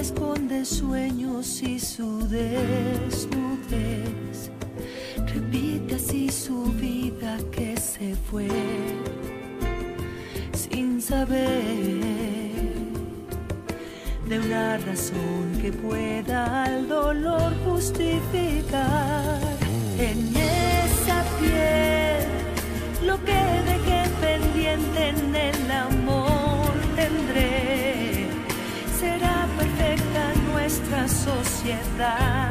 esconde sueños y su desnudez. Repite así su vida que se fue sin saber de una razón que pueda al dolor justificar. En esa piel lo que dejé pendiente en el amor tendré. Será perfecta nuestra sociedad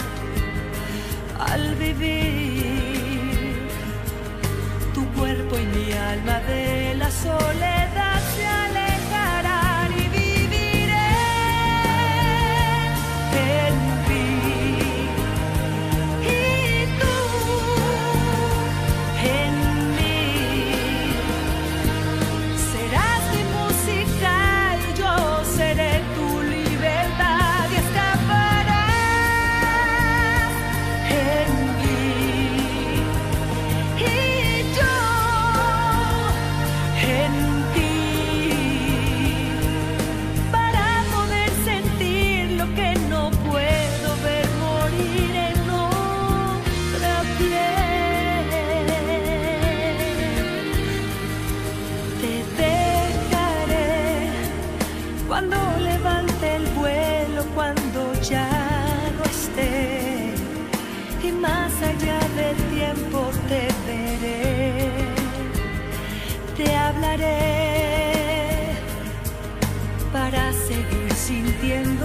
al vivir. Tu cuerpo y mi alma de la soledad se alejarán y viviré en ti. Y tú en mí. Serás mi música y yo seré tu libertad y escaparás en mí. Y yo en ti, para poder sentir lo que no puedo ver morir en otra piel. Te dejaré cuando levante el vuelo, cuando ya no esté, y más allá del tiempo te veré. Te hablaré para seguir sintiendo